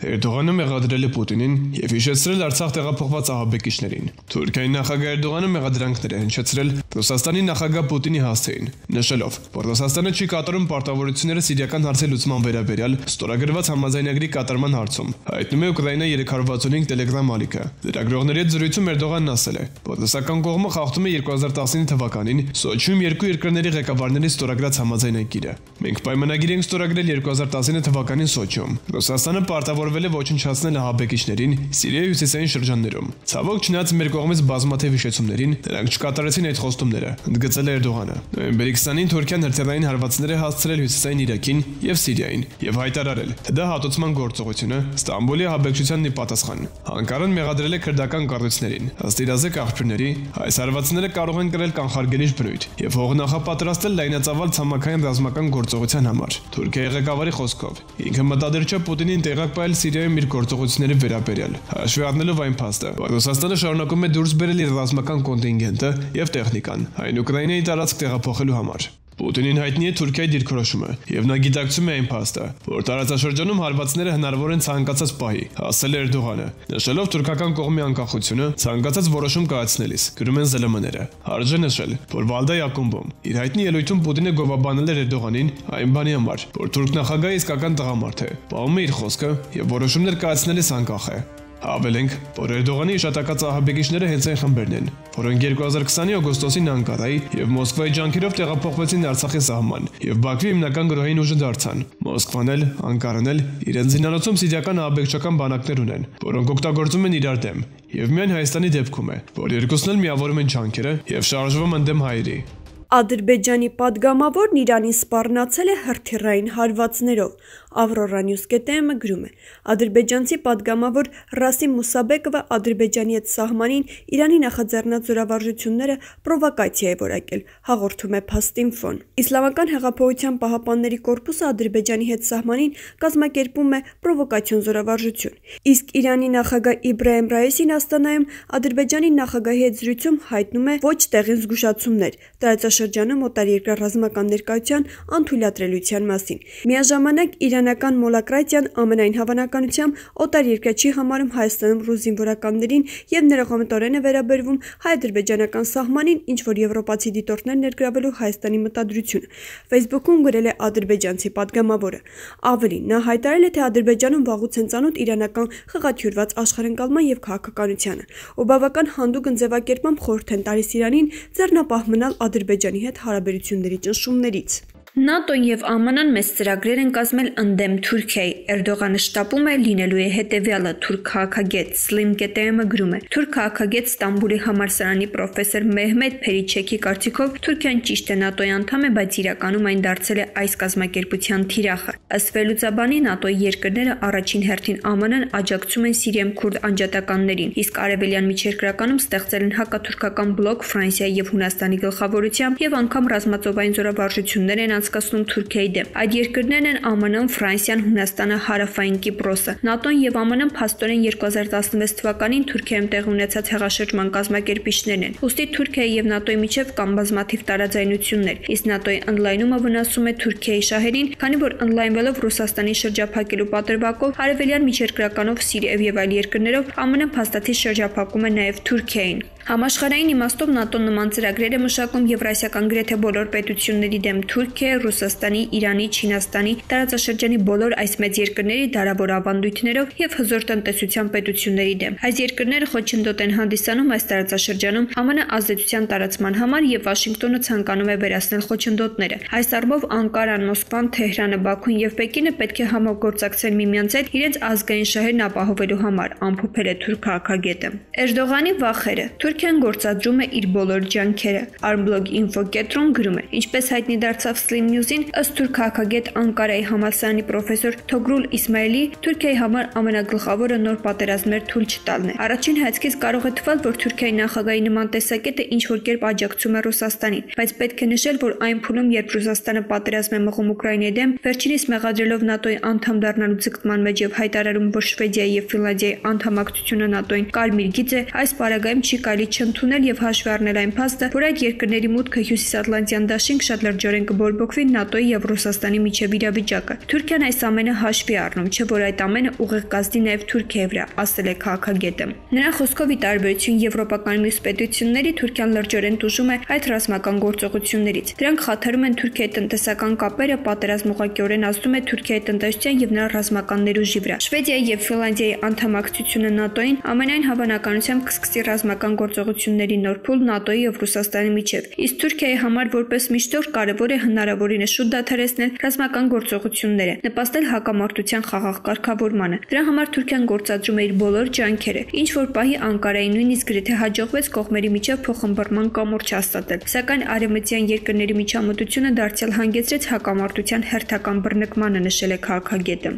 Էրդողանը մեղադրել է Պուտինին եւ հիշեցրել Արցախ տեղափոխված ահաբեկիչներին։ Թուրքիայի նախագահ Էրդողանը մեղադրանքներ է հնչեցրել Ռուսաստանի նախագահ Պուտինի հասցեին, նշելով, որ Ռուսաստանը չի կատարում պարտավորությունները սիրիական հարցի լուծման վերաբերյալ ստորագրված համաձայնագրի կատարման հարցում, հայտնում է Ուկրաինա 365 Telegram ալիքը։ Լրագրողների հետ զրույցում Էրդողանն ասել է, որ ռուսական կողմը խախտում է 2019 թվականին Սոչիում երկու երկրների ղեկավարների ստորագրած համաձայնագիրը։ Մենք պայմանագիր ենք ստորագրել 2019 թվականին Սոչիում։ Ռուսաստանը պարտավորվել է ոչնչացնել ահաբեկիչներին Սիրիայի հյուսիսային շրջաններում։ Ցավոք չնայած մեր կողմից բազմաթիվ հիշեցումներին, դրանք չկատարեցին այդ խոստումները, ընդգծել է Էրդողանը։ Նոյեմբերի 20-ին Թուրքիան հրթիռային հարվածներ է հասցրել հյուսիսային Իրաքին եւ Սիրիային եւ հայտարարել, թե դա հատուցման գործողությունը Ստամբուլի ահաբեկչությանն ի պատասխան։ Անկարան մեղադրել է քրդական կառույցներին։ Ըստ իրազեկ աղբյուրների, այս հարվածները կարող են կրել կանխարգելիչ բնույթ եւ հող նախապատրաստել լայնածավալ ցամաքային ռազմական գործողության համար։ Թուրքիայի ղեկավարի խոսքով, ինքը մտադիր չէ Պուտինին տեղակ պահել Սիրիայում իր գործողությունների վերաբերյալ, հաշվի առնելով այն փաստը, որ Ռուսաստանը շարունակում է դուրս բերել իր ռազմական կոնտինգենտը եւ տեխնիկան, այն Ուկրաինայի տարածք տեղափոխելու համար։ Պուտինին հայտնի է Թուրքիայի դիրքորոշումը, եւ նա գիտակցում է այն փաստը, որ տարածաշրջանում հարվածները հնարավոր են ցանկացած պահի, ասել է Էրդողանը, նշելով թուրքական կողմի անկախությունը ցանկացած որոշում կայացնելիս, գրում են ԶԼՄ-ները։ Հարժե նշել, որ Վալդայի ակումբում իր հայտնի ելույթում Պուտինը գովաբանել էր Էրդողանին այն բանի համար, որ թուրք նախագահը իսկական տղամարդ է, պահում է իր խոսքը եւ որոշումներ կայացնելիս անկախ է։ Հավելենք, որ Էրդողանի իշտակած ահաբեկիչները հենց այն խմբերն են, որոնք 2020-ի օգոստոսին Անկարայի եւ Մոսկվայի ջանքերով տեղափոխվեցին Արցախի սահման եւ Բաքվի հիմնական գրոհային ուժը դարձան։ Մոսկվան էլ, Անկարան էլ իրենց զինանոցում սիրիական ահաբեկչական բանակներ ունեն, որոնք օգտագործում են իրար դեմ, եւ միայն Հայաստանի դեպքում է, որ երկուսն էլ միավորում են ջանքերը եւ շարժվում ընդդեմ հայերի։ Ադրբեջանի падգամավորն Իրանին սպառնացել է հրթիռային հարվածներով։ Ավրորա Նյուզ.am-ը գրում է. Ադրբեջանցի падգամավոր Ռասիմ Մուսաբեկովը Ադրբեջանի հետ սահմանին Իրանի նախաձեռնած զորավարժությունները պրովոկացիա է որակել, հաղորդում է Փաստինֆոն։ Իսլամական հեղափոխության պահապանների կորպուսը Ադրբեջանի հետ սահմանին կազմակերպում է պրովոկացիոն զորավարժություն։ Իսկ Իրանի նախագահ Իբրահիմ Ռայիսին Աստանայում Ադրբեջանի նախագահի հետ զրույցում հայտնում է ոչ տեղին զգուշացումներ տարածաշրջանում օտարերկրյա ռազմական ներկայության անթույլատրելիության մասին։ Միաժամանակ իրանական մոլակրատիան ամենայն հավանականությամբ օտարերկրյա չի համարում Հայաստանում ռուս զինվորականներին եւ ներողամտորեն է վերաբերվում հայ-ադրբեջանական սահմանին, ինչ որ եվրոպացի դիտորդներ ներգրավելու Հայաստանի մտադրությունը։ Facebook-ում գրել է ադրբեջանցի падգամավորը։ Ավելին, նա հայտարարել է, թե Ադրբեջանում վաղուց են ծանոթ իրանական խղաթյուրված աշխարհընկալման եւ քաղաքականությանը, ու բավական հանդուգն ձևակերպմամբ խորհուրդ են տալիս Իրանին ձեռնապահ մնալ Ադրբեջանի հետ հարաբերությունների ճնշումներից։ ՆԱՏՕ-ն եւ ԱՄՆ-ն մեծ ծրագրեր են կազմել ընդդեմ Թուրքիայի։ Էրդողանը շտապում է լինելու է հետեւյալը։ Թուրք քաղաքագետ Slim.am-ը գրում է. Թուրք քաղաքագետ Ստամբուլի համալսարանի պրոֆեսոր Մեհմեդ Փերիչեքի կարծիքով Թուրքիան ճիշտ է ՆԱՏՕ-ի անդամ է, բայց իրականում այն դարձել է այս կազմակերպության թիրախը։ Ըստ վերլուծաբանի ՆԱՏՕ-ի երկրները առաջին հերթին ԱՄՆ-ն աջակցում են Սիրիայում քուրդ անջատականներին, իսկ արևելյան միջերկրականում ստեղծել են հակաթուրքական բլոկ Ֆրանսիայի եւ Հունաստանի գլխավորությամբ եւ անգամ ռազմածովային զորավարժություններ են անցկացնում Թուրքիայի դեմ։ Այդ երկրներն են ԱՄՆ-ն, Ֆրանսիան, Հունաստանը, Հարավային Կիպրոսը։ ՆԱՏՕ-ն եւ ԱՄՆ-ն փաստորեն 2016 թվականին Թուրքիայում տեղի ունեցած հեղաշրջման կազմակերպիչներն են։ Ուստի Թուրքիայի եւ ՆԱՏՕ-ի միջև կան բազմաթիվ տարաձայնություններ, իսկ ՆԱՏՕ-ի ընդլայնումը վնասում է Թուրքիայի շահերին, քանի որ ընդլայնվելով Ռուսաստանի շրջափակելու պատրվակով արևելյան միջերկրականով Սիրիայով եւ այլ երկրներով ԱՄՆ-ն փաստաթի շրջափակում է նաեւ Թուրքիային։ Համաշխարհային իմաստով ՆԱՏՕ-ն նման ծրագրեր է մշակում եվրասիական գրեթե բոլոր պետությունների դեմ Թուրքիա, Ռուսաստանի, Իրանի, Չինաստանի, տարածաշրջանի բոլոր այս մեծ երկրների դարավոր ավանդույթներով եւ հզոր տնտեսության պետությունների դեմ։ Այս երկրները խոչընդոտ են հանդիսանում այս տարածաշրջանում ԱՄՆ ազդեցության տարածման համար եւ Վաշինգտոնը ցանկանում է վերացնել խոչընդոտները։ Այս առումով Անկարան, Մոսկվան, Թեհրանը, Բաքուն եւ Պեկինը պետք է համագործակցեն միմյանց հետ իրենց ազգային շահերն ապահովելու համար, ամփոփել է թուրք քաղաքագետը։ Էրդողանի վախերը Թուրքիան գործադրում է իր բոլոր ջանքերը։ Armblog Info կետրոն գրում է. Ինչպես հայտնի դարձավ Slim News-ին, ըստ թուրք քաղաքագետ Անկարայի համալսարանի պրոֆեսոր Թոգրուլ Իսմայելի, Թուրքիայի համար ամենագլխավորը նոր պատերազմներ թույլ չտալն է։ Առաջին հայացքից կարող է թվալ, որ Թուրքիայի նախագահի նման տեսակետը ինչ որ կերպ աջակցում է Ռուսաստանին, բայց պետք է նշել, որ այն փուլում, երբ Ռուսաստանը պատերազմ է մղում Ուկրաինայի դեմ, վերջինիս մեղադրելով ՆԱՏՕ-ի անդամ դառնալու ձգտման մեջ եւ հայտարարում, որ Շվեդիայի եւ Ֆինլանդիայի անդամակցությունը ՆԱՏՕ-ին կարմիր գիծ է, այս պարագայում չի կարելի ճիշտ չընդունել եւ հաշվի առնել այն փաստը, որ այդ երկրների մուտքը Հյուսիսատլանտյան դաշինք շատ լրջորեն կբորբոքվի ՆԱՏՕ-ի եւ Ռուսաստանի միջև իրավիճակը։ Թուրքիան այս ամենը հաշվի առնում, չէ՞ որ այդ ամենը ուղիղ կազդի նաեւ Թուրքիայի վրա, ասել է քաղաքագետը։ Նրա խոսքով ի տարբերություն եվրոպական մյուս պետությունների, Թուրքիան լրջորեն տուժում է այդ ռազմական գործողություններից։ Դրանք խաթարում են Թուրքիայի տնտեսական կապերը, պատերազմը ուղղակիորեն ազդում է Թուրքիայի տնտեսության եւ նրա ռազմական ներուժի վրա։ Շվեդիայի եւ Ֆինլանդիայի անդամակցությունը ՆԱՏՕ-ին ամենայն հավանականությամբ կսկսի ռազմական գործողությունների նոր փուլ ՆԱՏՕ-ի եւ Ռուսաստանի միջև։ Իսկ Թուրքիայի համար որպես միջնորդ կարևոր է հնարավորինս շուտ դադարեցնել ռազմական գործողությունները, նպաստել հակամարտության խաղաղ կարգավորմանը։ Դրա համար Թուրքիան գործադրում է իր բոլոր ջանքերը, ինչ որ պահի Անկարային նույնիսկ գրեթե հաջողվեց կողմերի միջև փոխհմբռնման կամուրջ հաստատել։ Սակայն արևմտյան երկրների միջամտությունը դարձյալ հանգեցրեց հակամարտության հերթական բռնկմանը, նշել է քաղաքագետը։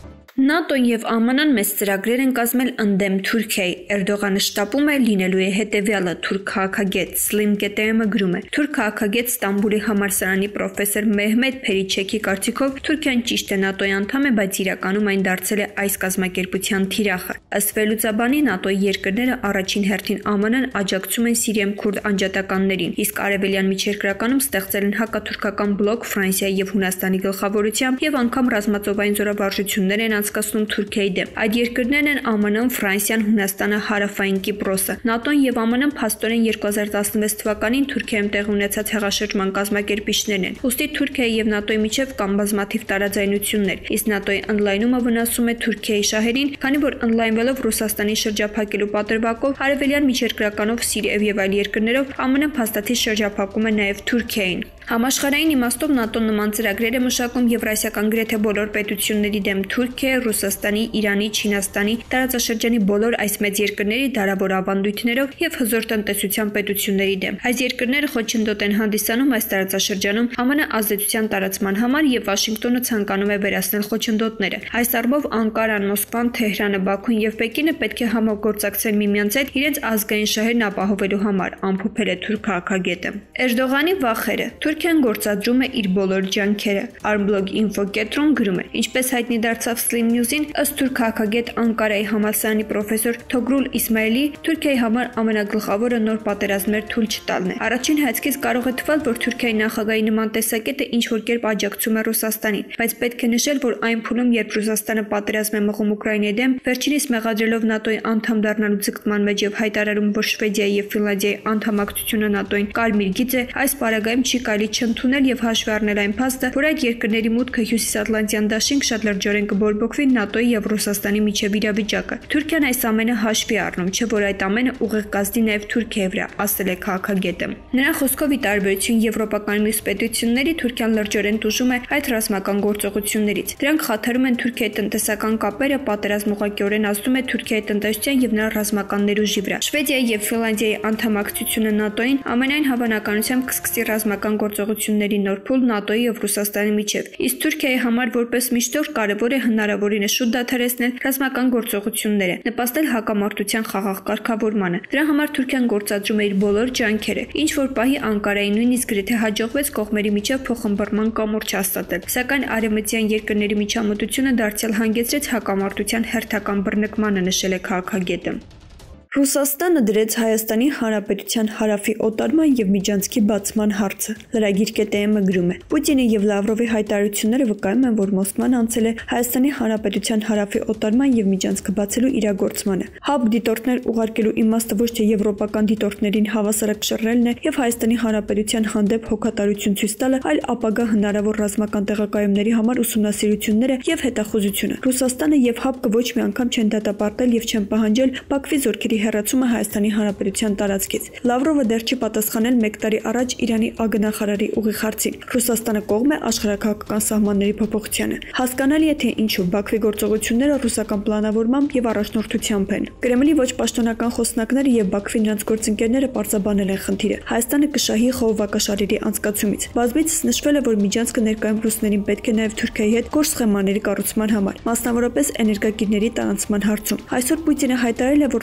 ՆԱՏՕ-ն եւ ԱՄՆ-ն մեծ ծրագրեր են կազմել ընդդեմ Թուրքիայի։ Էրդողանը շտապում է լինելու է հետեւյալը, թուրք քաղաքագետ Սլիմ ԿՏՄ-ը գրում է։ Թուրք քաղաքագետ Ստամբուլի համալսարանի պրոֆեսոր Մեհմեդ Փերիչեքի կարծիքով Թուրքիան ճիշտ է ՆԱՏՕ-ի անդամ է, բայց իրականում այն դարձել է այս կազմակերպության թիրախը։ Ըստ վերլուծաբանի ՆԱՏՕ-ի երկրները առաջին հերթին ԱՄՆ-ն աջակցում են Սիրիայում քուրդ անջատականներին, իսկ արևելյան միջերկրականում ստեղծել են հակաթուրքական բլոկ Ֆրանսիայի եւ Հունաստանի գլխավորությամբ եւ անգամ ռազմածովային զորավարժություններ են անցկացնում Թուրքիայի դեմ։ Այդ երկրներն են ԱՄՆ-ն, Ֆրանսիան, Հունաստանը, Հարավային Կիպրոսը։ ՆԱՏՕ-ն եւ ԱՄՆ-ն փաստորեն 2016 թվականին Թուրքիայում տեղի ունեցած հեղաշրջման կազմակերպիչներն են։ Ուստի Թուրքիայի եւ ՆԱՏՕ-ի միջև կան բազմաթիվ տարաձայնություններ, իսկ ՆԱՏՕ-ի ընդլայնումը վնասում է Թուրքիայի շահերին, քանի որ ընդլայնվելով Ռուսաստանի շրջափակելու պատրվակով արևելյան միջերկրականով Սիրիայով եւ այլ երկրներով ԱՄՆ-ն փաստաթի շրջափակում է նաեւ Թուրքիային։ Համաշխարհային իմաստով ՆԱՏՕ-ն նման ծրագրեր է մշակում եվրասիական գրեթե բոլոր պետությունների դեմ Թուրքիա, Ռուսաստանի, Իրանի, Չինաստանի, տարածաշրջանի բոլոր այս մեծ երկրների դարավոր ավանդույթներով եւ հզոր տնտեսության պետությունների դեմ։ Այս երկրները խոչընդոտ են հանդիսանում այս տարածաշրջանում ԱՄՆ ազդեցության տարածման համար եւ Վաշինգտոնը ցանկանում է վերացնել խոչընդոտները։ Այս առումով Անկարան, Մոսկվան, Թեհրանը, Բաքուն եւ Պեկինը պետք է համագործակցեն միմյանց հետ իրենց ազգային շահերն ապահովելու համար, ամփոփել է թուրք քաղաքագետը։ Էրդողանի վախերը Թուրքիան գործադրում է իր բոլոր ջանքերը։ Armblog.info կետրոն գրում է. Ինչպես հայտնի դարձավ Slim News-ին, ըստ թուրք քաղաքագետ Անկարայի համալսարանի պրոֆեսոր Թոգրուլ Իսմայելի, Թուրքիայի համար ամենագլխավորը նոր պատերազմներ թույլ չտալն է։ Առաջին հայացքից կարող է թվալ, որ Թուրքիայի նախագահի նման տեսակետը ինչ որ կերպ աջակցում է Ռուսաստանին, բայց պետք է նշել, որ այն փուլում, երբ Ռուսաստանը պատերազմ է մղում Ուկրաինայի դեմ, վերջինիս մեղադրելով ՆԱՏՕ-ի անդամ դառնալու ձգտման մեջ եւ հայտարարում, որ Շվեդիայի եւ Ֆինլանդիայի անդամակցությունը ՆԱՏՕ-ին կարմիր գիծ է, այս պարագայում չի կարելի չընդունել եւ հաշվի առնել այն փաստը, որ այդ երկրների մուտքը Հյուսիսատլանտյան դաշինք շատ լրջորեն կբորբոքվի ՆԱՏՕ-ի եւ Ռուսաստանի միջև իրավիճակը։ Թուրքիան այս ամենը հաշվի առնում, չէ՞ որ այդ ամենը ուղիղ կազդի նաեւ Թուրքիայի վրա, ասել է քաղաքագետը։ Նրա խոսքով ի տարբերություն եվրոպական մյուս պետությունների, Թուրքիան լրջորեն տուժում է այդ ռազմական գործողություններից։ Դրանք խաթարում են Թուրքիայի տնտեսական կապերը, պատերազմը ուղղակիորեն ազդում է Թուրքիայի տնտեսության եւ նրա ռազմական ներուժի վրա։ Շվեդիայի եւ Ֆինլանդիայի անդամակցությունը ՆԱՏՕ-ին ամենայն հավանականությամբ կսկսի ռազմական գործողությունների նոր փուլ ՆԱՏՕ-ի եւ Ռուսաստանի միջև։ Իսկ Թուրքիայի համար որպես միջնորդ կարևոր է հնարավորինս շուտ դադարեցնել ռազմական գործողությունները, նպաստել հակամարտության խաղաղ կարգավորմանը։ Դրա համար Թուրքիան գործադրում է իր բոլոր ջանքերը, ինչ որ պահի Անկարային նույնիսկ գրեթե հաջողվեց կողմերի միջև փոխհմբռնման կամուրջ հաստատել։ Սակայն արևմտյան երկրների միջամտությունը դարձյալ հանգեցրեց հակամարտության հերթական բռնկմանը, նշել է քաղաքագետը։ Ռուսաստանը դրեց Հայաստանի Հանրապետության հարավի օտարման եւ միջանցքի բացման հարցը։ Լրագիր ԿՏՄ-ը գրում է. Պուտինի եւ Լավրովի հայտարարությունները վկայում են, որ Մոսկվան անցել է Հայաստանի Հանրապետության հարավի օտարման եւ միջանցքը բացելու իրագործմանը։ ՀԱԲ դիտորդներ ուղարկելու իմաստը ոչ թե եվրոպական դիտորդներին հավասարակշռելն է եւ Հայաստանի Հանրապետության հանդեպ հոգատարություն ցույց տալը, այլ ապագա հնարավոր ռազմական տեղակայումների համար ուսումնասիրությունները եւ հետախուզությունը։ Ռուսաստանը եւ ՀԱԲ-ը ոչ մի անգամ չեն դատապարտել եւ չեն պահանջել Բաքվի զորքերի հեռացումը Հայաստանի Հանրապետության տարածքից։ Լավրովը դեռ չի պատասխանել 1 տարի առաջ Իրանի ագնախարարի ուղիղ հարցին։ Ռուսաստանը կողմ է աշխարհակահաղական սահմանների փոփոխությանը։ Հասկանալի է, թե ինչու Բաքվի գործողությունները ռուսական պլանավորմամբ եւ առաջնորդությամբ են։ Կրեմլի ոչ պաշտոնական խոսնակները եւ Բաքվի նրանց գործընկերները պարզաբանել են խնդիրը։ Հայաստանը կշահի խողովակաշարերի անցկացումից։ Բազմիցս նշվել է, որ միջանցքը ներկայում ռուսներին պետք է նաեւ Թուրքիայի հետ գործ սխեմաների կառուցման համար, մասնավորապես էներգակիրների տարանցման հարցում։ Այսօր Պուտինը հայտարարել է, որ Ռուսաստանը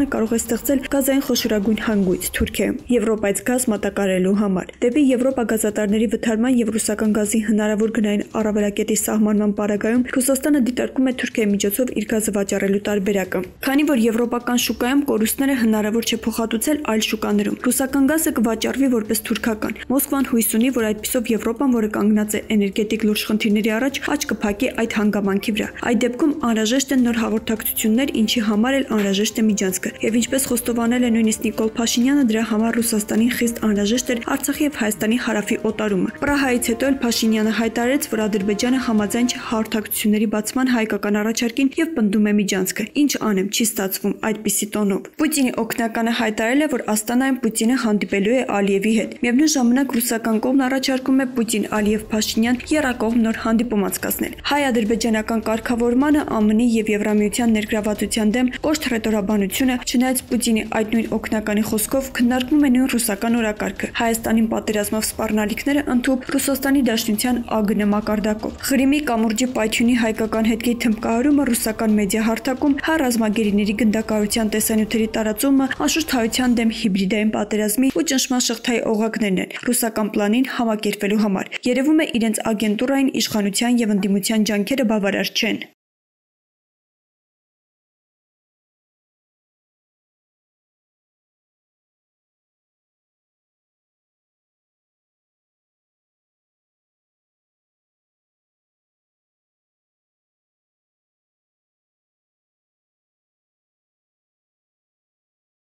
կարող է ստեղծել գազային խոշորագույն հանգույց Թուրքիայում Եվրոպայից գազ մատակարարելու համար։ Դեպի Եվրոպա գազատարների վթարման եւ ռուսական գազի հնարավոր գնային առավելակետի սահմանման պարագայում Ռուսաստանը դիտարկում է Թուրքիայի միջոցով իր գազը վաճառելու տարբերակը։ Քանի որ եվրոպական շուկայում կորուստները հնարավոր չէ փոխհատուցել այլ շուկաներում, ռուսական գազը կվաճառվի որպես թուրքական։ Մոսկվան հույս ունի, որ այդպիսով Եվրոպան, որը կանգնած է էներգետիկ լուրջ խնդիրների առաջ, աչք կփակի այդ հանգամանքի վրա։ Այդ դեպքում անհրաժեշտ են նոր հաղորդակցություններ, ինչի համար էլ անհրաժեշտ է միջանցքը։ Եվ ինչպես խոստովանել է նույնիսկ Նիկոլ Փաշինյանը, դրա համար Ռուսաստանին խիստ անհրաժեշտ էր Արցախի եւ Հայաստանի հարավի օտարումը։ Պրահայից հետո էլ Փաշինյանը հայտարարեց, որ Ադրբեջանը համաձայն չէ հաղորդակցությունների բացման հայկական առաջարկին եւ պնդում է միջանցքը։ Ինչ անեմ, չի ստացվում այդպիսի տոնով։ Պուտինի օգնականը հայտարարել է, որ Աստանայում Պուտինը հանդիպելու է Ալիևի հետ։ Միևնույն ժամանակ ռուսական կողմն առաջարկում է Պուտին-Ալիև-Փաշինյան եռակողմ նոր հանդիպում անցկացնել։ Հայ-ադրբեջանական կարգավորմանը ԱՄՆ-ի եւ Եվրամիության ներգրավվածության դեմ կոշտ ռետորաբանությունը, չնայած Պուտինի այդ նույն օգնականի խոսքով քննարկվում է նույն ռուսական օրակարգը։ Հայաստանին պատերազմով սպառնալիքները ընդհուպ Ռուսաստանի Դաշնության ԱԳՆ մակարդակով։ Ղրիմի կամուրջի պայթյունի հայկական հետքի թմբկահարումը ռուսական մեդիա հարթակում, հայ ռազմագերիների գնդակահարության տեսանյութերի տարածումը, անշուշտ հայության դեմ հիբրիդային պատերազմի ու ճնշման շղթայի օղակներն են ռուսական պլանին համակերպելու համար։ Երևում է իրենց ագենտուրային իշխանության եւ ընդդիմության ջանքերը բավարար չեն։